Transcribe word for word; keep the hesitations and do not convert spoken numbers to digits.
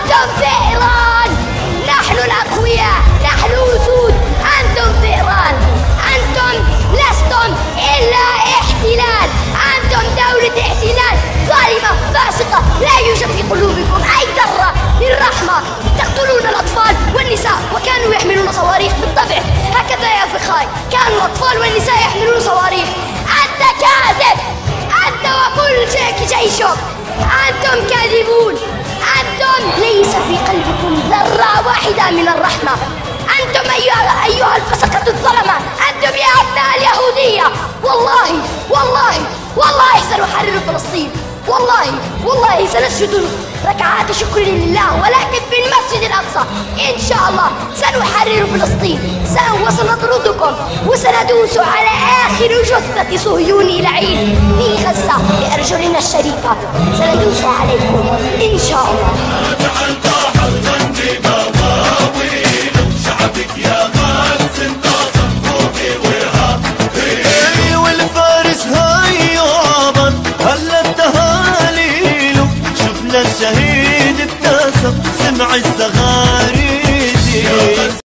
أنتم فئران، نحن الأقوياء، نحن أسود، أنتم فئران. أنتم لستم إلا احتلال، أنتم دولة احتلال ظالمة فاسقة، لا يوجد في قلوبكم أي ذرة للرحمة. تقتلون الأطفال والنساء وكانوا يحملون صواريخ. بالطبع هكذا يا فخاي، كانوا الأطفال والنساء يحملون صواريخ. أنت كاذب، أنت وكل جيشك، أنتم كاذبون. أنتم ليس في قلبكم ذرة واحدة من الرحمة. أنتم أيها, أيها الفسقة الظلمة، أنتم يا أبناء اليهودية. والله والله والله سنحرر فلسطين، والله والله سنسجد ركعات شكر لله، ولكن في المسجد الأقصى إن شاء الله سنحرر فلسطين. وسنطردكم وسندوس على آخر جثة صهيوني لعين في غزة بأرجلنا الشريفة، سندوس عليكم إن شاء الله. الشهيد ابتسم سمع الزغاري